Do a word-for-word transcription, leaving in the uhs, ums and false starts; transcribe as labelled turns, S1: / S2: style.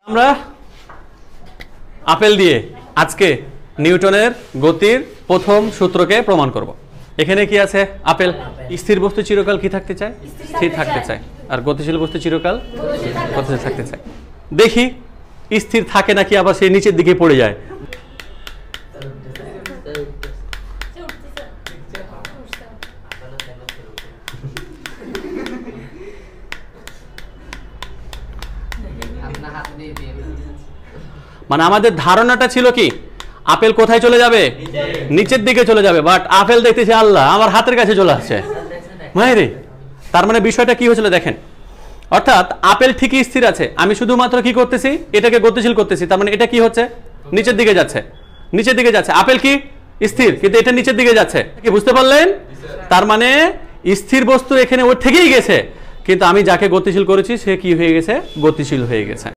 S1: আমরা আপেল দিয়ে আজকে নিউটনের গতির প্রথম সূত্রকে প্রমাণ করব। এখানে কি আছে? আপেল। স্থির বস্তু চিরকাল কি থাকতে চায়? স্থির থাকতে চায়। আর গতিশীল বস্তু চিরকাল গতিশীল থাকতে চায়। দেখি স্থির থাকে নাকি আবার সেই নিচের দিকে পড়ে যায়। মানে আমাদের ধারণাটা ছিল কি আপেল কোথায় চলে যাবে? নিচের দিকে চলে যাবে, বাট আপেল দেখতেছি আল্লাহ আমার হাতের কাছে চলে আসছে। মাইরে, তার মানে বিষয়টা কি হয়েছিল দেখেন, অর্থাৎ আপেল ঠিকই স্থির আছে, আমি শুধুমাত্র কি করতেছি এটাকে গতিশীল করতেছি। তার মানে এটা কি হচ্ছে? নিচের দিকে যাচ্ছে, নিচের দিকে যাচ্ছে। আপেল কি স্থির, কিন্তু এটা নিচের দিকে যাচ্ছে। কি বুঝতে পারলেন? তার মানে স্থির বস্তু এখানে ওর থেকেই গেছে, কিন্তু আমি যাকে গতিশীল করেছি সে কি হয়ে গেছে? গতিশীল হয়ে গেছে।